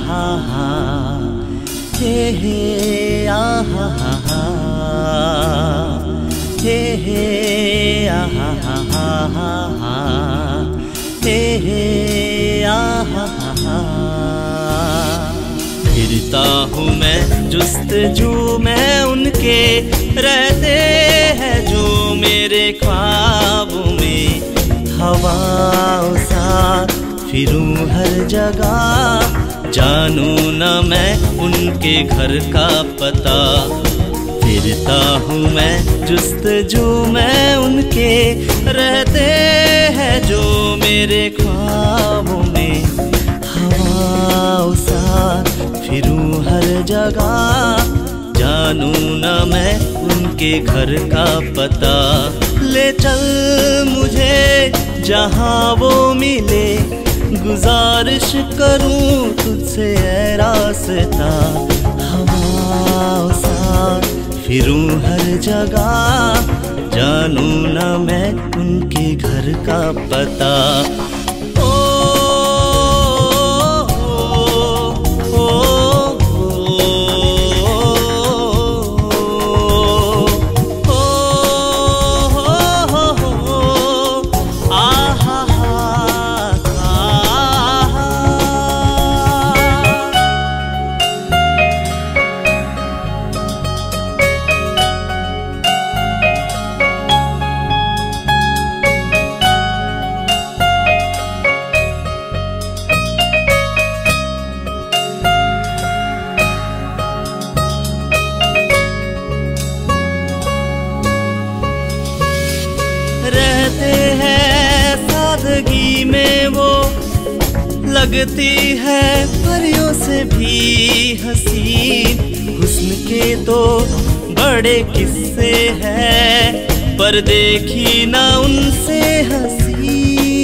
हा हा, हे हे आ हा हा, हे हे आ हा हा, हे हे आ हा। फिरता हूँ मैं जुस्तजू में उनके, रहते हैं जो मेरे ख्वाबों में। हवाओं सा फिरूं हर जगह, जानूं न मैं उनके घर का पता। फिरता हूँ मैं जुस्तजू में उनके, रहते हैं जो मेरे ख्वाबों में। हवाओं सा फिरूं हर जगह, जानूं न मैं उनके घर का पता। ले चल मुझे जहाँ वो मिले, गुजारिश करूं तुझसे ऐ रास्ता। हवाओं सा फिरूं हर जगह, जानूं न मैं उनके घर का पता। रहते हैं सादगी में वो, लगती है परियों से भी हसीन। हुस्न के तो बड़े किस्से हैं, पर देखी ना उनसे हंसी।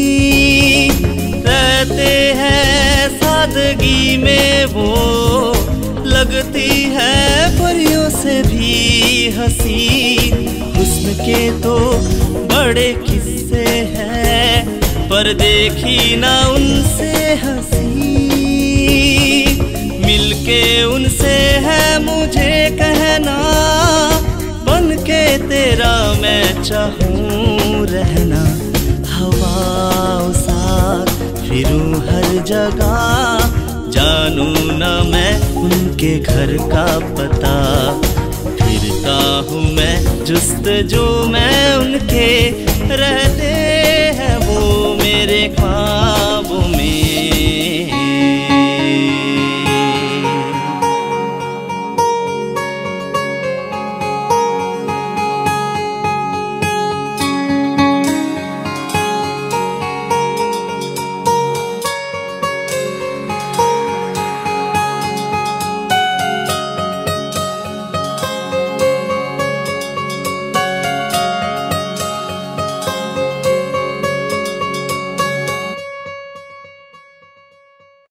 रहते हैं सादगी में वो, लगती है परियों से भी हसीन। हुस्न के तो बड़े किस्से हैं, पर देखी ना उनसे हंसी। मिलके उनसे है मुझे कहना, बन के तेरा मैं चाहूं रहना। हवाओं सा फिरूं हर जगह, जानूं न मैं उनके घर का पता। फिरता हूँ मैं जुस्तजू में उनके, रहते हैं वो मेरे